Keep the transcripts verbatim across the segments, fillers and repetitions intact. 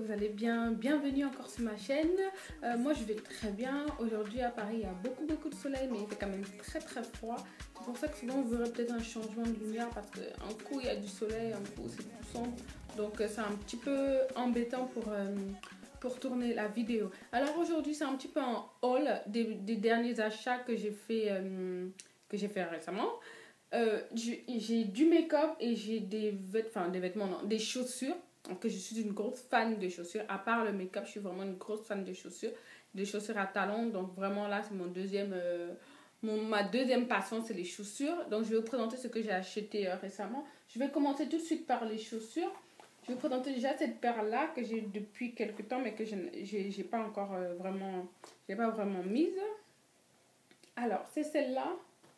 vous allez bien. Bienvenue encore sur ma chaîne. Euh, moi je vais très bien. Aujourd'hui à Paris il y a beaucoup beaucoup de soleil mais il fait quand même très très froid. C'est pour ça que souvent vous verrez peut-être un changement de lumière parce qu'un coup il y a du soleil, un coup c'est plus sombre. Donc euh, c'est un petit peu embêtant pour, euh, pour tourner la vidéo. Alors aujourd'hui c'est un petit peu un haul des, des derniers achats que j'ai fait, euh, que j'ai fait récemment. Euh, j'ai du make-up et j'ai des, vêt enfin, des vêtements, non, des chaussures. Donc, je suis une grosse fan de chaussures. À part le make-up, je suis vraiment une grosse fan de chaussures. Des chaussures à talons. Donc, vraiment, là, c'est mon deuxième, euh, mon, ma deuxième passion, c'est les chaussures. Donc, je vais vous présenter ce que j'ai acheté euh, récemment. Je vais commencer tout de suite par les chaussures. Je vais vous présenter déjà cette paire-là que j'ai depuis quelques temps, mais que je n'ai pas encore euh, vraiment, j'ai pas vraiment mise. Alors, c'est celle-là.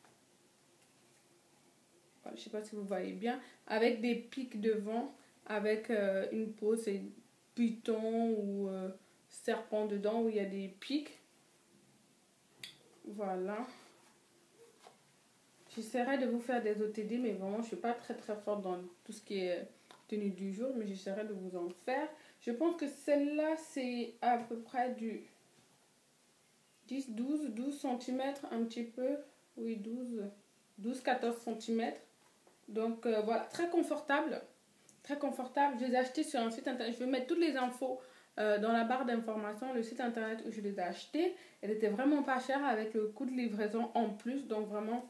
Je ne sais pas si vous voyez bien, avec des pics devant, avec euh, une peau, c'est python ou euh, serpent dedans où il y a des pics. Voilà. J'essaierai de vous faire des O T D, mais vraiment je ne suis pas très très forte dans tout ce qui est tenue du jour, mais j'essaierai de vous en faire. Je pense que celle-là c'est à peu près du dix, douze, douze centimètres, un petit peu, oui douze, douze, quatorze centimètres. Donc euh, voilà, très confortable, très confortable. Je les ai achetés sur un site internet. Je vais mettre toutes les infos euh, dans la barre d'informations. Le site internet où je les ai achetés, elle était vraiment pas chère avec le coût de livraison en plus. Donc vraiment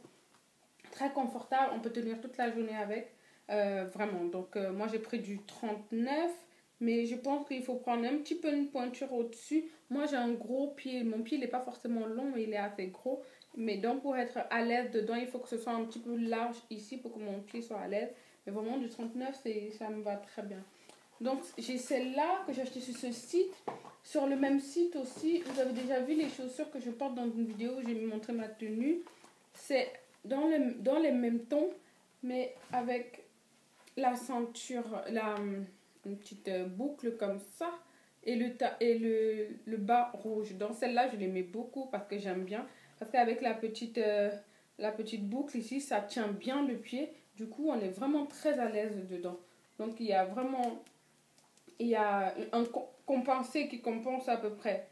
très confortable. On peut tenir toute la journée avec, euh, vraiment. Donc euh, moi j'ai pris du trente-neuf, mais je pense qu'il faut prendre un petit peu une pointure au-dessus. Moi j'ai un gros pied. Mon pied il n'est pas forcément long, mais il est assez gros. Mais donc pour être à l'aise dedans, il faut que ce soit un petit peu large ici pour que mon pied soit à l'aise. Mais vraiment du trente-neuf, ça me va très bien. Donc j'ai celle-là que j'ai achetée sur ce site. Sur le même site aussi, vous avez déjà vu les chaussures que je porte dans une vidéo où j'ai montré ma tenue. C'est dans, le, dans les mêmes tons, mais avec la ceinture, la, une petite boucle comme ça. Et le, et le, le bas rouge. Dans celle-là, je l'aimais beaucoup parce que j'aime bien. Parce qu'avec la petite, euh, la petite boucle ici, ça tient bien le pied. Du coup, on est vraiment très à l'aise dedans. Donc, il y a vraiment il y a un compensé qui compense à peu près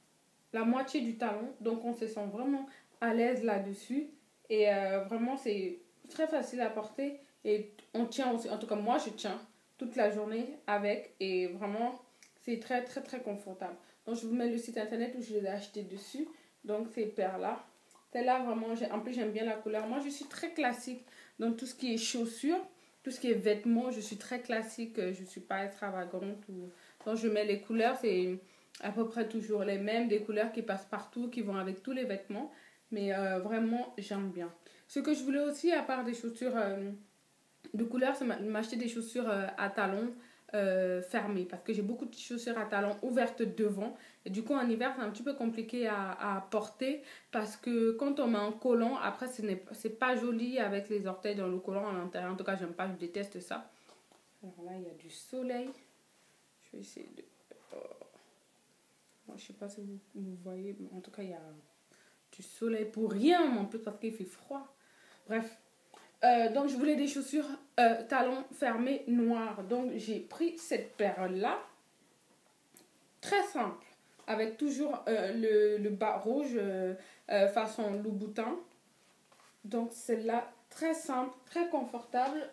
la moitié du talon. Donc, on se sent vraiment à l'aise là-dessus. Et euh, vraiment, c'est très facile à porter. Et on tient aussi, en tout cas, moi, je tiens toute la journée avec. Et vraiment, c'est très, très, très confortable. Donc, je vous mets le site internet où je les ai achetés dessus. Donc, ces paires-là. Celle-là, vraiment, en plus, j'aime bien la couleur. Moi, je suis très classique dans tout ce qui est chaussures, tout ce qui est vêtements. Je suis très classique. Je ne suis pas extravagante. Ou... Donc, je mets les couleurs, c'est à peu près toujours les mêmes. Des couleurs qui passent partout, qui vont avec tous les vêtements. Mais euh, vraiment, j'aime bien. Ce que je voulais aussi, à part des chaussures euh, de couleur, c'est m'acheter des chaussures euh, à talons. Euh, fermée parce que j'ai beaucoup de chaussures à talons ouvertes devant et du coup en hiver c'est un petit peu compliqué à, à porter parce que quand on met un collant après ce n'est c'est pas joli avec les orteils dans le collant à l'intérieur. En tout cas j'aime pas, je déteste ça. Alors là il y a du soleil, je vais essayer de oh. Moi, je sais pas si vous, vous voyez, mais en tout cas il y a du soleil pour rien en plus parce qu'il fait froid. Bref. Euh, donc je voulais des chaussures euh, talons fermés noirs. Donc j'ai pris cette paire là, très simple, avec toujours euh, le, le bas rouge euh, euh, façon Louboutin. Donc celle-là, très simple, très confortable,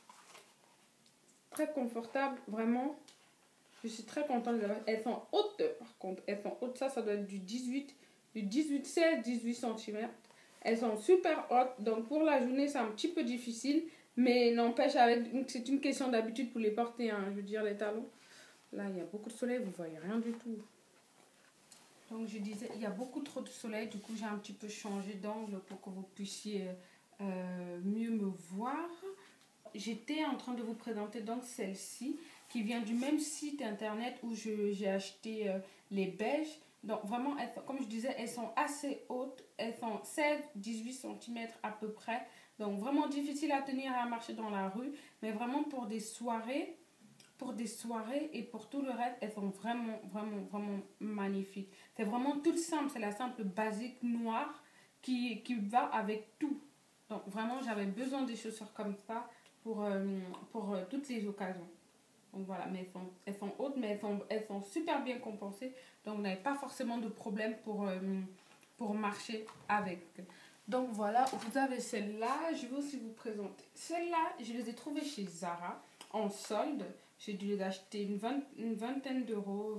très confortable, vraiment. Je suis très contente de les avoir. Elles sont hautes par contre, elles sont hautes. Ça, ça doit être du dix-huit, du dix-huit, seize, dix-huit centimètres. Elles sont super hautes, donc pour la journée c'est un petit peu difficile, mais n'empêche, avec c'est une question d'habitude pour les porter, hein, je veux dire les talons. Là il y a beaucoup de soleil, vous voyez rien du tout. Donc je disais, il y a beaucoup trop de soleil, du coup j'ai un petit peu changé d'angle pour que vous puissiez euh, mieux me voir. J'étais en train de vous présenter donc celle-ci, qui vient du même site internet où j'ai acheté euh, les beiges. Donc vraiment, elles, comme je disais, elles sont assez hautes. Elles font seize à dix-huit centimètres à peu près. Donc vraiment difficile à tenir à marcher dans la rue. Mais vraiment pour des soirées, pour des soirées et pour tout le reste, elles sont vraiment, vraiment, vraiment magnifiques. C'est vraiment tout simple. C'est la simple basique noire qui, qui va avec tout. Donc vraiment, j'avais besoin des chaussures comme ça pour, euh, pour euh, toutes les occasions. Donc voilà, mais elles sont, elles sont hautes, mais elles sont, elles sont super bien compensées. Donc vous n'avez pas forcément de problème pour, euh, pour marcher avec. Donc voilà, vous avez celle-là. Je vais aussi vous présenter. Celle-là, je les ai trouvées chez Zara en solde. J'ai dû les acheter une, vingt, une vingtaine d'euros,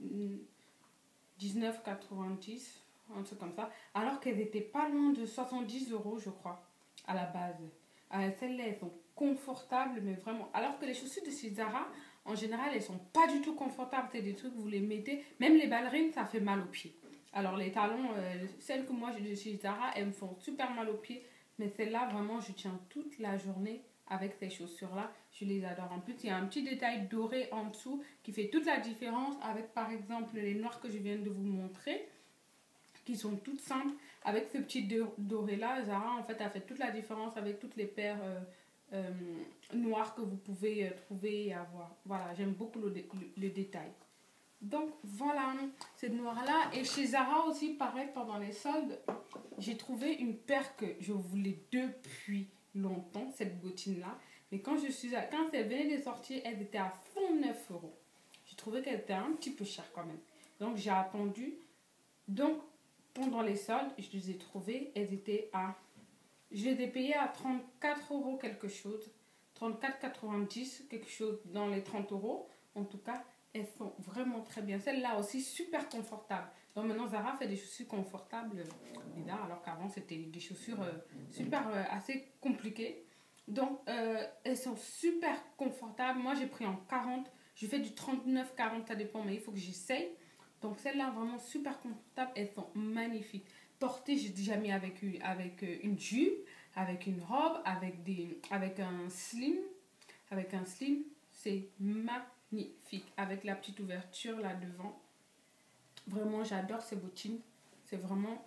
dix-neuf quatre-vingt-dix, un truc comme ça. Alors qu'elles étaient pas loin de soixante-dix euros, je crois, à la base. Euh, Celles-là, elles sont confortables, mais vraiment. Alors que les chaussures de chez Zara, en général, elles sont pas du tout confortables. C'est des trucs, vous les mettez. Même les ballerines, ça fait mal aux pieds. Alors les talons, euh, celles que moi j'ai de chez Zara, elles me font super mal aux pieds. Mais celles-là, vraiment, je tiens toute la journée avec ces chaussures-là. Je les adore. En plus, il y a un petit détail doré en dessous qui fait toute la différence avec, par exemple, les noires que je viens de vous montrer, qui sont toutes simples. Avec ce petit doré-là, Zara, en fait, a fait toute la différence avec toutes les paires euh, euh, noires que vous pouvez euh, trouver et avoir. Voilà, j'aime beaucoup le, le, le détail. Donc voilà, cette noire-là. Et chez Zara aussi, pareil, pendant les soldes, j'ai trouvé une paire que je voulais depuis longtemps, cette bottine-là. Mais quand je suis à, quand elle venait de sortir, elle était à fond neuf euros. J'ai trouvé qu'elle était un petit peu chère quand même. Donc j'ai attendu. Donc pendant les soldes, je les ai trouvées. Elles étaient à... Je les ai payées à trente-quatre euros quelque chose. trente-quatre quatre-vingt-dix, quelque chose dans les trente euros. En tout cas, elles sont vraiment très bien. Celle-là aussi, super confortable. Donc maintenant, Zara fait des chaussures confortables. Et là, alors qu'avant, c'était des chaussures euh, super euh, assez compliquées. Donc, euh, elles sont super confortables. Moi, j'ai pris en quarante. Je fais du trente-neuf quarante, ça dépend, mais il faut que j'essaye. Donc, celles-là, vraiment super confortables. Elles sont magnifiques. Portées, j'ai déjà mis avec une, avec une jupe, avec une robe, avec, des, avec un slim. Avec un slim, c'est magnifique. Avec la petite ouverture là devant. Vraiment, j'adore ces bottines. C'est vraiment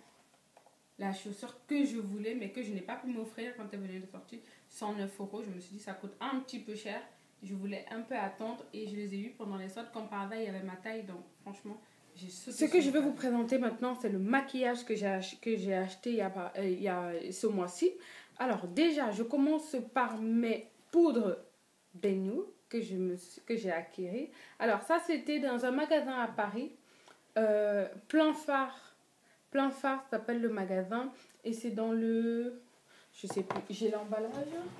la chaussure que je voulais, mais que je n'ai pas pu m'offrir quand elle venait de sortir. cent neuf euros. Je me suis dit, ça coûte un petit peu cher. Je voulais un peu attendre et je les ai eues pendant les soldes. Comme par hasard, il y avait ma taille. Donc, franchement, j'ai sauté. Ce que je vais vous présenter maintenant, c'est le maquillage que j'ai ach que j'ai acheté il y, a, euh, il y a ce mois-ci. Alors, déjà, je commence par mes poudres Bennu que je me que j'ai acquis. Alors, ça, c'était dans un magasin à Paris. Euh, plein phare. Plein phare s'appelle le magasin. Et c'est dans le... Je sais plus. J'ai l'emballage.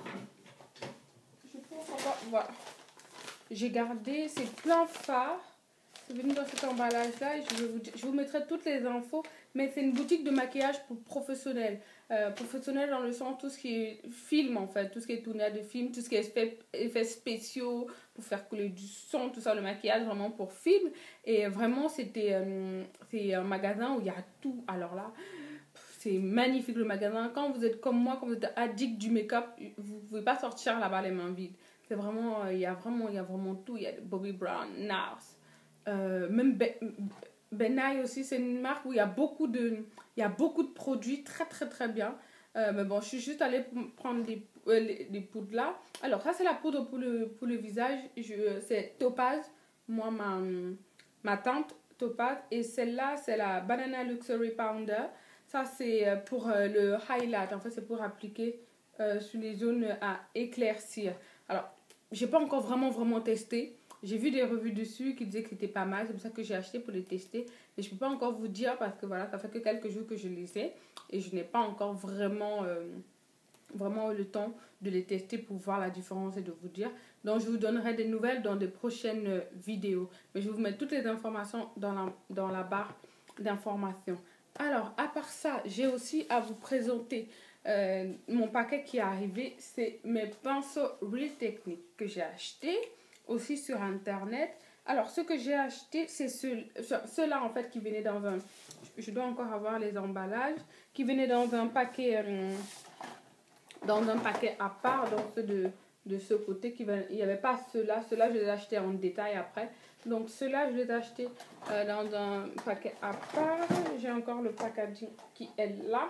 Je pense encore... Voilà. J'ai gardé, c'est plein phare. C'est venu dans cet emballage-là. Je, vous, je vous mettrai toutes les infos. Mais c'est une boutique de maquillage pour professionnels. Euh, professionnels dans le sens tout ce qui est film en fait. Tout ce qui est tournage de film. Tout ce qui est effets, effets spéciaux. Pour faire couler du son. Tout ça, le maquillage vraiment pour film. Et vraiment, c'était euh, c'est un magasin où il y a tout. Alors là... C'est magnifique le magasin. Quand vous êtes comme moi, quand vous êtes addict du make-up, vous ne pouvez pas sortir là-bas les mains vides. C'est vraiment, il y a vraiment, il y a vraiment tout. Il y a Bobbi Brown, Nars, euh, même Ben, Benai aussi. C'est une marque où il y a beaucoup de, il y a beaucoup de produits très très très bien. Euh, mais bon, je suis juste allée prendre des, euh, les, les poudres là. Alors ça c'est la poudre pour le pour le visage. C'est Topaz. Moi ma ma tante Topaz et celle-là c'est la Banana Luxury Pounder. Ça, c'est pour le highlight. En fait, c'est pour appliquer euh, sur les zones à éclaircir. Alors, j'ai pas encore vraiment, vraiment testé. J'ai vu des revues dessus qui disaient que c'était pas mal. C'est pour ça que j'ai acheté pour les tester. Mais je peux pas encore vous dire parce que voilà, ça fait que quelques jours que je les ai. Et je n'ai pas encore vraiment, euh, vraiment eu le temps de les tester pour voir la différence et de vous dire. Donc, je vous donnerai des nouvelles dans de prochaines vidéos. Mais je vais vous mettre toutes les informations dans la, dans la barre d'informations. Alors, à part ça, j'ai aussi à vous présenter euh, mon paquet qui est arrivé. C'est mes pinceaux Real Technique que j'ai acheté aussi sur Internet. Alors, ce que j'ai acheté, c'est ceux-là ceux en fait qui venaient dans un... Je dois encore avoir les emballages. Qui venaient dans un paquet, euh, dans un paquet à part, donc ceux de, de ce côté. Qui, il n'y avait pas ceux-là. Ceux-là, je les ai achetés en détail après. Donc, ceux-là, je les ai achetés euh, dans un paquet à part. J'ai encore le packaging qui est là.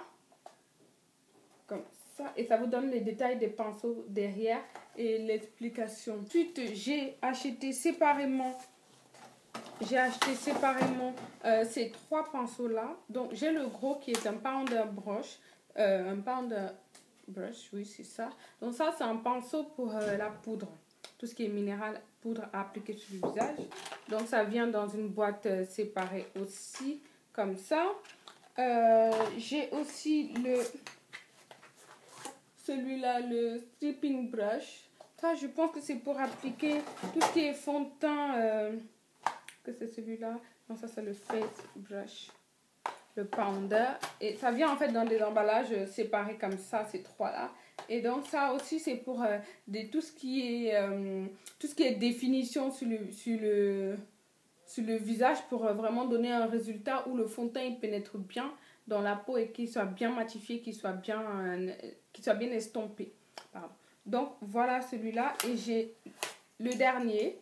Comme ça. Et ça vous donne les détails des pinceaux derrière et l'explication. Ensuite, j'ai acheté séparément. J'ai acheté séparément euh, ces trois pinceaux-là. Donc, j'ai le gros qui est un pounder brush. Euh, un pounder brush, oui, c'est ça. Donc, ça, c'est un pinceau pour euh, la poudre. tout ce qui est minéral, poudre à appliquer sur le visage. Donc ça vient dans une boîte euh, séparée aussi, comme ça. Euh, J'ai aussi le celui-là, le stripping brush. Ça, je pense que c'est pour appliquer tout ce qui est fond de teint. Euh, que c'est celui-là? Non, ça c'est le face brush. Le pounder. Et ça vient en fait dans des emballages séparés comme ça, ces trois-là. Et donc ça aussi c'est pour euh, des, tout, ce qui est, euh, tout ce qui est définition sur le, sur le, sur le visage pour euh, vraiment donner un résultat où le fond de teint il pénètre bien dans la peau et qu'il soit bien matifié, qu'il soit bien, euh, qu'il soit bien estompé. Pardon. Donc voilà celui-là. Et j'ai le dernier.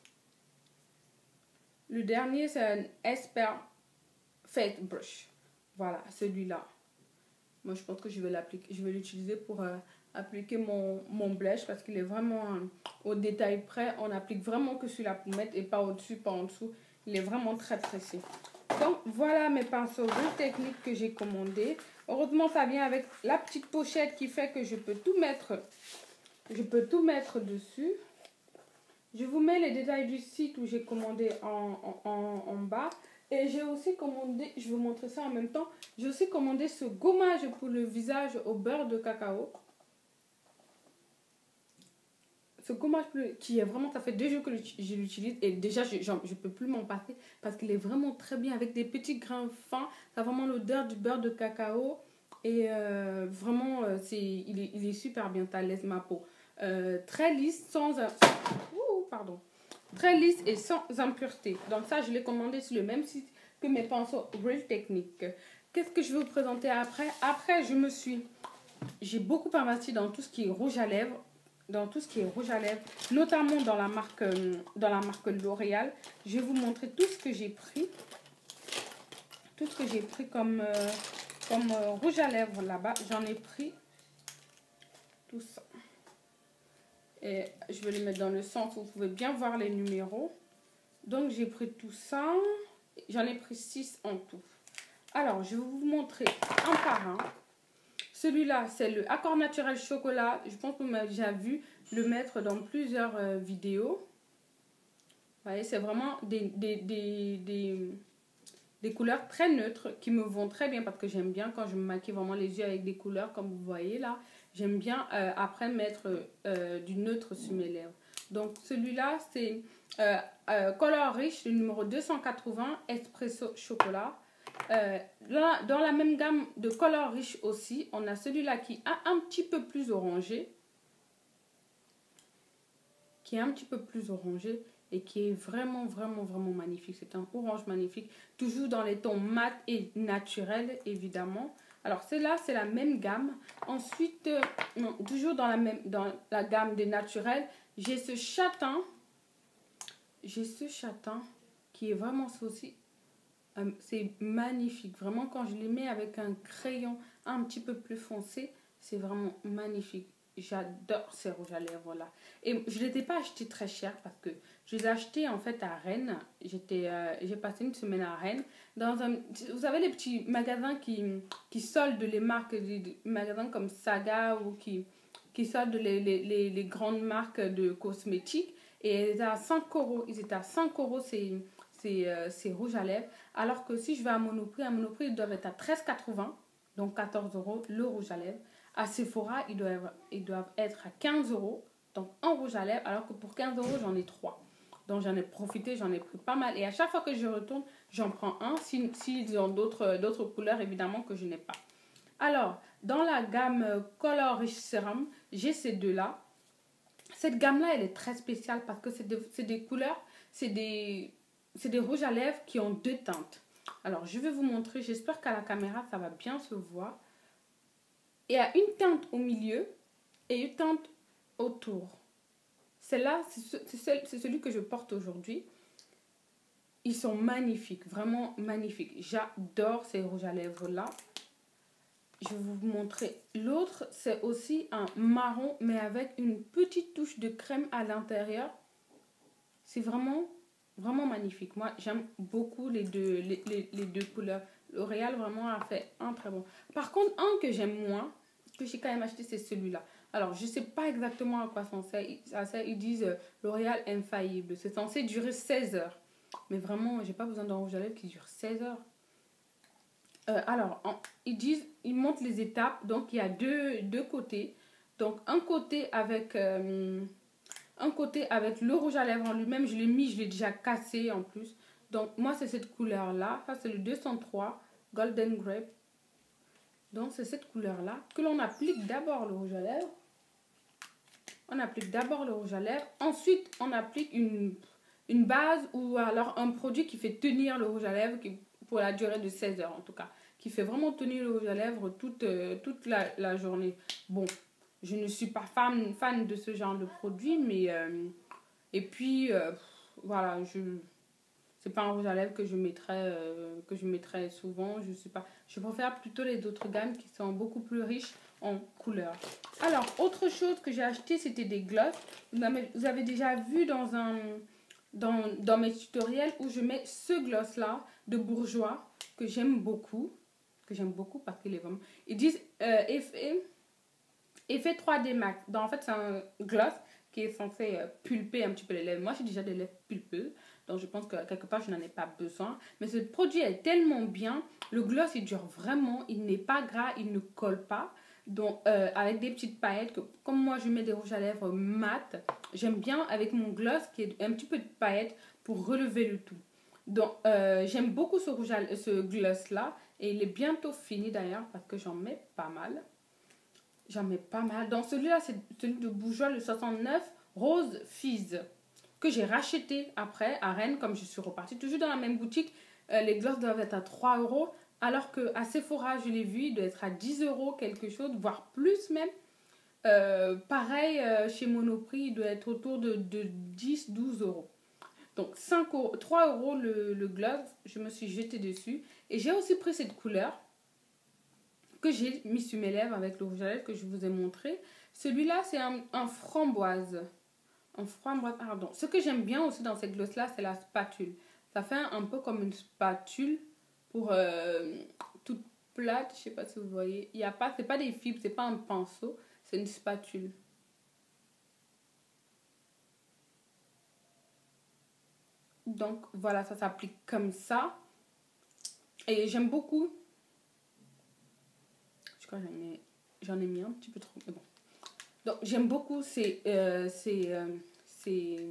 Le dernier c'est un Esper Fake Brush. Voilà, celui-là. Moi, je pense que je vais l'appliquer, je vais l'utiliser pour euh, appliquer mon, mon blush parce qu'il est vraiment euh, au détail près. On applique vraiment que sur la pommette et pas au-dessus, pas en dessous. Il est vraiment très précis. Donc, voilà mes pinceaux de technique que j'ai commandés. Heureusement, ça vient avec la petite pochette qui fait que je peux tout mettre, je peux tout mettre dessus. Je vous mets les détails du site où j'ai commandé en, en, en, en bas. Et j'ai aussi commandé, je vais vous montrer ça en même temps, j'ai aussi commandé ce gommage pour le visage au beurre de cacao. Ce gommage qui est vraiment, ça fait deux jours que je l'utilise et déjà je ne peux plus m'en passer parce qu'il est vraiment très bien avec des petits grains fins. Ça a vraiment l'odeur du beurre de cacao et euh, vraiment euh, c'est, il, est, il est super bien, ça laisse ma peau. Euh, très lisse, sans... Ouh, pardon. Très lisse et sans impureté. Donc ça, je l'ai commandé sur le même site que mes pinceaux Real Technique. Qu'est-ce que je vais vous présenter après? Après, je me suis... J'ai beaucoup investi dans tout ce qui est rouge à lèvres. Dans tout ce qui est rouge à lèvres. Notamment dans la marque, dans la marque L'Oréal. Je vais vous montrer tout ce que j'ai pris. Tout ce que j'ai pris comme, euh, comme euh, rouge à lèvres là-bas. J'en ai pris tout ça. Et je vais les mettre dans le sens où vous pouvez bien voir les numéros. Donc, j'ai pris tout ça. J'en ai pris six en tout. Alors, je vais vous montrer un par un. Celui-là, c'est le Accord Naturel Chocolat. Je pense que vous m'avez déjà vu le mettre dans plusieurs euh, vidéos. Vous voyez, c'est vraiment des, des, des, des, des couleurs très neutres qui me vont très bien parce que j'aime bien quand je me maquille vraiment les yeux avec des couleurs comme vous voyez là. J'aime bien euh, après mettre euh, du neutre sur mes lèvres. Donc celui-là c'est euh, euh, Color Rich, le numéro deux cent quatre-vingts, Espresso Chocolat. Euh, dans, dans la même gamme de Color Rich aussi, on a celui-là qui a un petit peu plus orangé. Qui est un petit peu plus orangé et qui est vraiment, vraiment, vraiment magnifique. C'est un orange magnifique. Toujours dans les tons mat et naturels, évidemment. Alors, celle-là, c'est la même gamme. Ensuite, euh, non, toujours dans la, même, dans la gamme des naturels, j'ai ce châtain. J'ai ce châtain qui est vraiment aussi... Euh, c'est magnifique. Vraiment, quand je les mets avec un crayon un petit peu plus foncé, c'est vraiment magnifique. J'adore ces rouges à lèvres là. Et je ne les ai pas achetés très cher parce que je les ai achetés en fait à Rennes. J'étais, euh, j'ai passé une semaine à Rennes. Dans un, vous savez les petits magasins qui, qui soldent les marques, des magasins comme Saga ou qui, qui soldent les, les, les, les grandes marques de cosmétiques. Et ils étaient à cinq euros. Ils étaient à cinq euros ces, ces, euh, ces rouges à lèvres. Alors que si je vais à Monoprix, à Monoprix ils doivent être à treize quatre-vingts. Donc quatorze euros le rouge à lèvres. À Sephora, ils doivent, ils doivent être à quinze euros, donc en rouge à lèvres, alors que pour quinze euros, j'en ai trois. Donc j'en ai profité, j'en ai pris pas mal. Et à chaque fois que je retourne, j'en prends un, s'ils si, si ont d'autres d'autres couleurs, évidemment, que je n'ai pas. Alors, dans la gamme Color Rich Serum, j'ai ces deux-là. Cette gamme-là, elle est très spéciale parce que c'est des, des couleurs, c'est des, des rouges à lèvres qui ont deux teintes. Alors, je vais vous montrer, j'espère qu'à la caméra, ça va bien se voir. Il y a une teinte au milieu et une teinte autour. Celle-là, c'est celui que je porte aujourd'hui. Ils sont magnifiques, vraiment magnifiques. J'adore ces rouges à lèvres-là. Je vais vous montrer l'autre. C'est aussi un marron, mais avec une petite touche de crème à l'intérieur. C'est vraiment, vraiment magnifique. Moi, j'aime beaucoup les deux, les, les, les deux couleurs. L'Oréal vraiment a fait un très bon. Par contre, un que j'aime moins, que j'ai quand même acheté, c'est celui-là. Alors, je ne sais pas exactement à quoi ça sert. Ils disent euh, L'Oréal Infaillible. C'est censé durer seize heures. Mais vraiment, j'ai pas besoin d'un rouge à lèvres qui dure seize heures. Euh, alors, en, ils disent, ils montrent les étapes. Donc, il y a deux, deux côtés. Donc, un côté avec, euh, un côté avec le rouge à lèvres en lui-même. Je l'ai mis, je l'ai déjà cassé en plus. Donc, moi, c'est cette couleur-là. Ça, c'est le deux cent trois Golden Grape. Donc, c'est cette couleur-là que l'on applique d'abord le rouge à lèvres. On applique d'abord le rouge à lèvres. Ensuite, on applique une, une base ou alors un produit qui fait tenir le rouge à lèvres qui, pour la durée de seize heures en tout cas. Qui fait vraiment tenir le rouge à lèvres toute, euh, toute la, la journée. Bon, je ne suis pas fan, fan de ce genre de produit, mais... Euh, et puis, euh, voilà, je... C'est pas un rouge à lèvres que je mettrais, euh, que je mettrais souvent. Je sais pas. Je préfère plutôt les autres gammes qui sont beaucoup plus riches en couleurs. Alors, autre chose que j'ai acheté, c'était des gloss. Vous avez, vous avez déjà vu dans, un, dans, dans mes tutoriels où je mets ce gloss-là de Bourjois que j'aime beaucoup. Que j'aime beaucoup parce qu'il est vraiment... Ils disent euh, effet, effet trois D Max. Donc, en fait, c'est un gloss qui est censé euh, pulper un petit peu les lèvres. Moi, j'ai déjà des lèvres pulpeuses. Donc, je pense que quelque part, je n'en ai pas besoin. Mais ce produit est tellement bien. Le gloss, il dure vraiment. Il n'est pas gras. Il ne colle pas. Donc, euh, avec des petites paillettes. Que, comme moi, je mets des rouges à lèvres mat. J'aime bien avec mon gloss qui est un petit peu de paillettes pour relever le tout. Donc, euh, j'aime beaucoup ce, rouge à, ce gloss-là. Et il est bientôt fini d'ailleurs parce que j'en mets pas mal. J'en mets pas mal. Donc, celui-là, c'est celui de Bourjois, le soixante-neuf Rose Fizz, que j'ai racheté après à Rennes, comme je suis repartie. Toujours dans la même boutique, euh, les gloss doivent être à trois euros, alors qu'à Sephora, je l'ai vu, il doit être à dix euros quelque chose, voire plus même. Euh, pareil, euh, chez Monoprix, il doit être autour de, de dix à douze euros. Donc, cinq euros, trois euros le, le gloss, je me suis jetée dessus. Et j'ai aussi pris cette couleur que j'ai mis sur mes lèvres avec le rouge à lèvres que je vous ai montré. Celui-là, c'est un, un framboise. Un framboise, pardon. Ce que j'aime bien aussi dans ces gloss-là, c'est la spatule. Ça fait un, un peu comme une spatule pour euh, toute plate. Je sais pas si vous voyez. Il y a pas, c'est pas des fibres, c'est pas un pinceau, c'est une spatule. Donc voilà, ça s'applique comme ça. Et j'aime beaucoup. Je crois que j'en ai, j'en ai mis un petit peu trop. Mais bon. Donc j'aime beaucoup ces, euh, ces, euh, ces,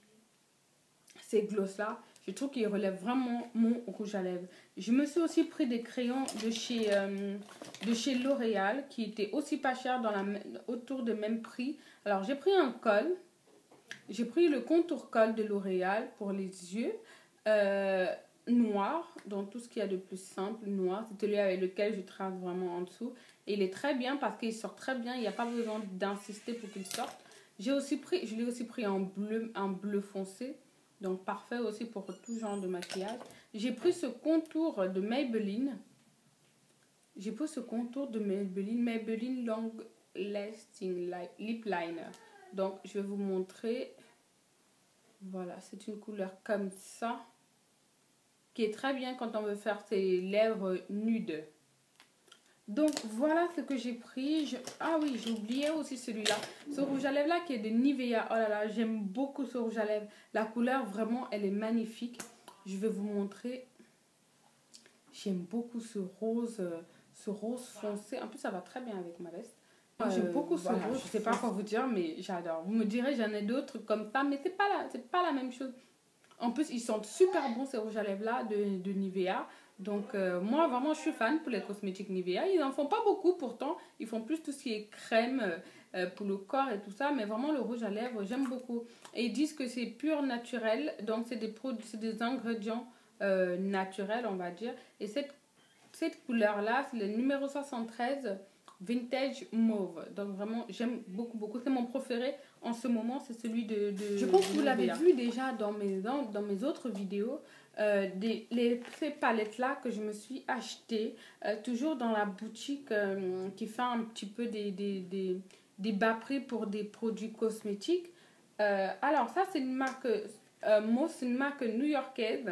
ces gloss-là. Je trouve qu'ils relèvent vraiment mon rouge à lèvres. Je me suis aussi pris des crayons de chez, euh, de chez L'Oréal qui étaient aussi pas chers, dans la, autour de même prix. Alors j'ai pris un col. J'ai pris le contour col de L'Oréal pour les yeux. Euh, noir, donc tout ce qu'il y a de plus simple, noir. C'est celui avec lequel je trace vraiment en dessous. Et il est très bien parce qu'il sort très bien. Il n'y a pas besoin d'insister pour qu'il sorte. J'ai aussi pris, je l'ai aussi pris en bleu, en bleu foncé. Donc parfait aussi pour tout genre de maquillage. J'ai pris ce contour de Maybelline. J'ai pris ce contour de Maybelline. Maybelline Long Lasting Lip Liner. Donc je vais vous montrer. Voilà, c'est une couleur comme ça. Qui est très bien quand on veut faire ses lèvres nudes. Donc voilà ce que j'ai pris. Je... Ah oui, j'ai oublié aussi celui-là. Ce rouge à lèvres là qui est de Nivea. Oh là là, j'aime beaucoup ce rouge à lèvres. La couleur vraiment, elle est magnifique. Je vais vous montrer. J'aime beaucoup ce rose, ce rose foncé. En plus, ça va très bien avec ma veste. Euh, j'aime beaucoup ce voilà, rose. Je sais pas quoi vous dire, mais j'adore. Vous me direz, j'en ai d'autres comme ça, mais c'est pas la, c'est pas la même chose. En plus, ils sentent super bons ces rouges à lèvres là de, de Nivea. Donc, euh, moi, vraiment, je suis fan pour les cosmétiques Nivea. Ils n'en font pas beaucoup pourtant. Ils font plus tout ce qui est crème euh, pour le corps et tout ça. Mais vraiment, le rouge à lèvres, j'aime beaucoup. Et ils disent que c'est pur naturel. Donc, c'est des produits, c'est des ingrédients euh, naturels, on va dire. Et cette, cette couleur-là, c'est le numéro soixante-treize Vintage Mauve. Donc, vraiment, j'aime beaucoup, beaucoup. C'est mon préféré en ce moment. C'est celui de, de Je pense que vous l'avez vu déjà dans mes, dans, dans mes autres vidéos. Euh, des, les, ces palettes-là que je me suis achetées, euh, toujours dans la boutique euh, qui fait un petit peu des, des, des, des bas prix pour des produits cosmétiques. Euh, alors, ça, c'est une marque, euh, Mo, c'est une marque new-yorkaise,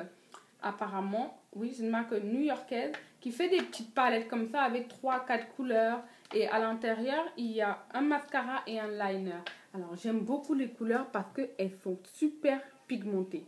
apparemment. Oui, c'est une marque new-yorkaise qui fait des petites palettes comme ça avec trois quatre couleurs. Et à l'intérieur, il y a un mascara et un liner. Alors, j'aime beaucoup les couleurs parce qu'elles sont super pigmentées.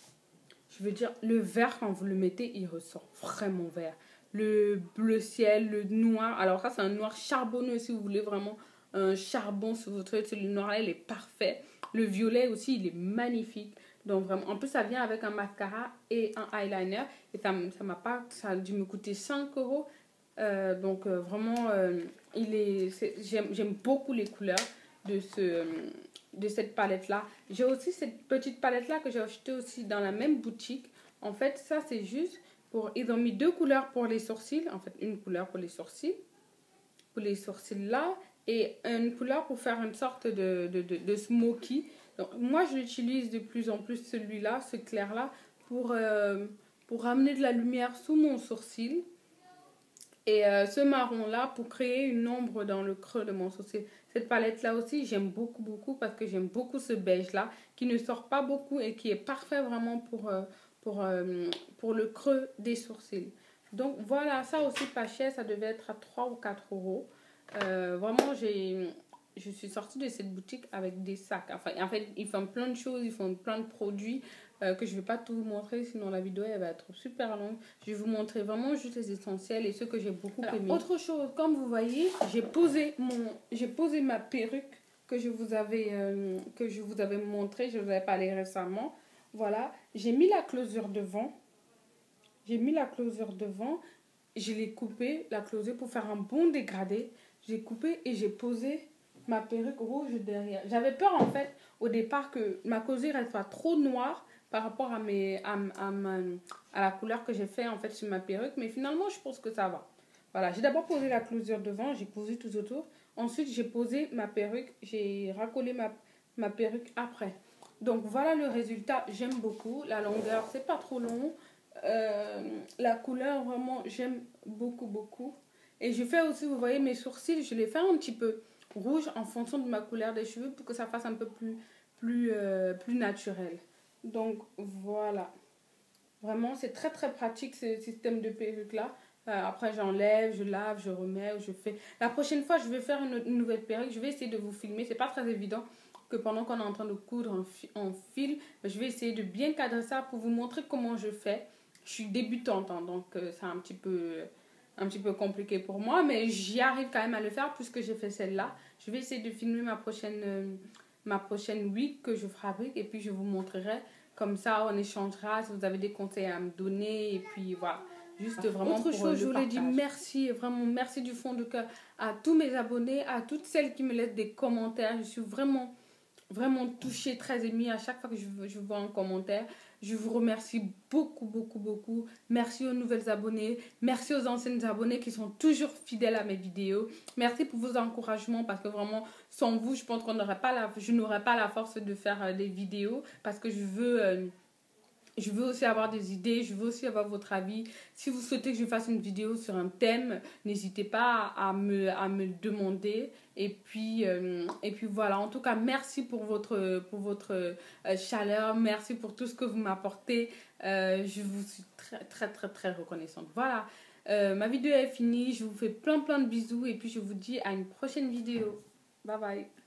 Je veux dire, le vert, quand vous le mettez, il ressort vraiment vert. Le bleu ciel, le noir. Alors ça, c'est un noir charbonneux si vous voulez vraiment un charbon sur votre œil. Le noir, là, il est parfait. Le violet aussi, il est magnifique. Donc vraiment, en plus, ça vient avec un mascara et un eyeliner. Et ça ça m'a pas, ça a dû me coûter cinq euros. Euh, donc euh, vraiment, euh, il est, c'est, j'aime, j'aime beaucoup les couleurs de ce... Euh, de cette palette là. J'ai aussi cette petite palette là que j'ai achetée aussi dans la même boutique. En fait, ça c'est juste pour... Ils ont mis deux couleurs pour les sourcils. En fait, une couleur pour les sourcils. Pour les sourcils là. Et une couleur pour faire une sorte de, de, de, de smoky. Donc, moi, je l'utilise de plus en plus celui-là, ce clair là, pour, euh, pour ramener de la lumière sous mon sourcil. Et euh, ce marron là pour créer une ombre dans le creux de mon sourcil. Cette palette là aussi j'aime beaucoup beaucoup parce que j'aime beaucoup ce beige là qui ne sort pas beaucoup et qui est parfait vraiment pour, euh, pour, euh, pour le creux des sourcils. Donc voilà, ça aussi pas cher, ça devait être à trois ou quatre euros. Euh, vraiment j'ai... Je suis sortie de cette boutique avec des sacs. Enfin, en fait, ils font plein de choses, ils font plein de produits euh, que je ne vais pas tout vous montrer, sinon la vidéo elle va être super longue. Je vais vous montrer vraiment juste les essentiels et ceux que j'ai beaucoup Alors, aimé. Autre chose, comme vous voyez, j'ai posé, mon, j'ai posé ma perruque que je vous avais, euh, que je vous avais montré, je vous avais parlé récemment. Voilà, j'ai mis la closure devant. J'ai mis la closure devant. Je l'ai coupée, la closure, pour faire un bon dégradé. J'ai coupé et j'ai posé ma perruque rouge derrière. J'avais peur en fait au départ que ma closure elle soit trop noire par rapport à, mes, à, à, ma, à la couleur que j'ai fait en fait sur ma perruque, mais finalement je pense que ça va. Voilà, j'ai d'abord posé la closure devant, j'ai posé tout autour. Ensuite j'ai posé ma perruque, j'ai racolé ma, ma perruque après. Donc voilà le résultat, j'aime beaucoup. La longueur c'est pas trop long. Euh, la couleur vraiment j'aime beaucoup beaucoup. Et je fais aussi, vous voyez mes sourcils, je les fais un petit peu rouge en fonction de ma couleur des cheveux pour que ça fasse un peu plus, plus, euh, plus naturel. Donc voilà. Vraiment, c'est très très pratique ce système de perruque là. Euh, après, j'enlève, je lave, je remets, je fais. La prochaine fois, je vais faire une, une nouvelle perruque. Je vais essayer de vous filmer. C'est pas très évident que pendant qu'on est en train de coudre en, fi en fil, je vais essayer de bien cadrer ça pour vous montrer comment je fais. Je suis débutante, hein, donc euh, c'est un petit peu... un petit peu compliqué pour moi, mais j'y arrive quand même à le faire puisque j'ai fait celle-là. Je vais essayer de filmer ma prochaine, euh, ma prochaine wig que je fabrique et puis je vous montrerai. Comme ça, on échangera si vous avez des conseils à me donner et puis voilà. Juste vraiment autre chose, je voulais dire merci, vraiment merci du fond du cœur à tous mes abonnés, à toutes celles qui me laissent des commentaires. Je suis vraiment, vraiment touchée, très émue à chaque fois que je, je vois un commentaire. Je vous remercie beaucoup, beaucoup, beaucoup. Merci aux nouvelles abonnés. Merci aux anciennes abonnés qui sont toujours fidèles à mes vidéos. Merci pour vos encouragements parce que vraiment, sans vous, je pense qu'on n'aurait pas la, je n'aurais pas la force de faire euh, des vidéos parce que je veux... Euh, Je veux aussi avoir des idées, je veux aussi avoir votre avis. Si vous souhaitez que je fasse une vidéo sur un thème, n'hésitez pas à me, à me le demander. Et puis, euh, et puis voilà, en tout cas, merci pour votre, pour votre euh, chaleur. Merci pour tout ce que vous m'apportez. Euh, je vous suis très, très, très, très reconnaissante. Voilà, euh, ma vidéo est finie. Je vous fais plein, plein de bisous. Et puis, je vous dis à une prochaine vidéo. Bye bye.